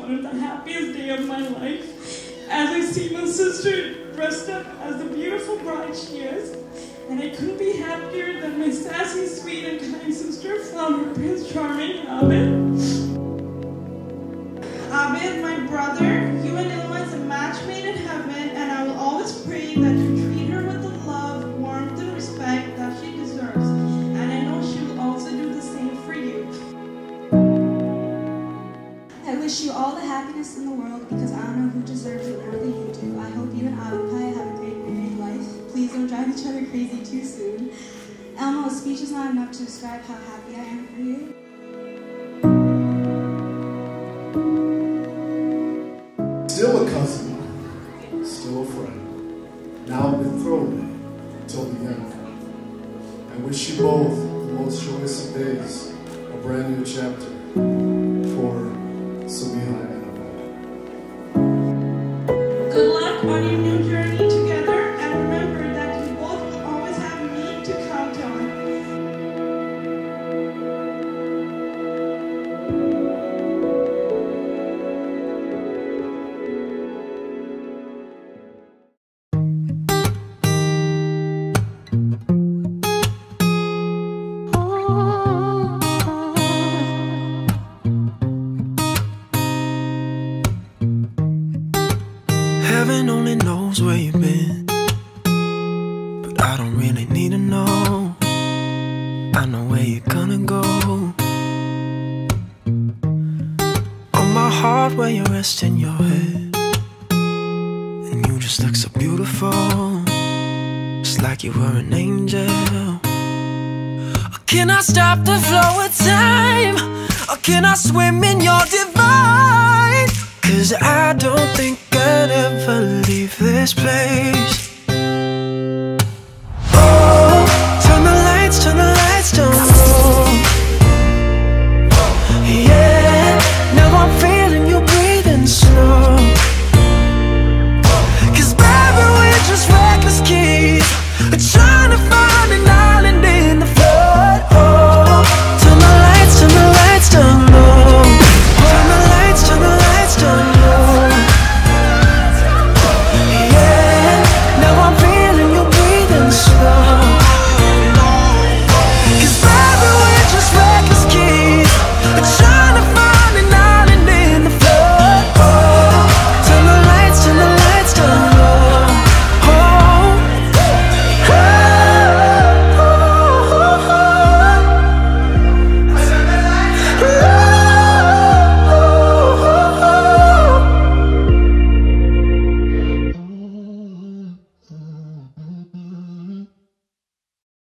one of the happiest days of my life as I see my sister dressed up as the beautiful bride she is. And I couldn't be happier than my sassy, sweet, and kind sister found her Prince Charming, Abed. Abed, my brother, you and Ilma is a match made in heaven, and I will always pray that you treat her with the love, warmth, and respect that she deserves. And I know she will also do the same for you. I wish you all the happiness in the world because I don't know who deserves it more than you do. I hope you and Abed have a great married life. Please don't drive each other crazy too soon. Elmo, a speech is not enough to describe how happy I am for you. Still a cousin, still a friend, now betrothed till the end. I wish you both the most joyous of days, a brand new chapter for Samiha Abed. Good luck on your new journey together, and remember that you both will always have me to count on. Heaven only knows where you've been, but I don't really need to know. I know where you're gonna go. On my heart where you're resting your head, and you just look so beautiful, just like you were an angel. Can I stop the flow of time, or can I swim in your divine? 'Cause I don't think I'd ever leave this place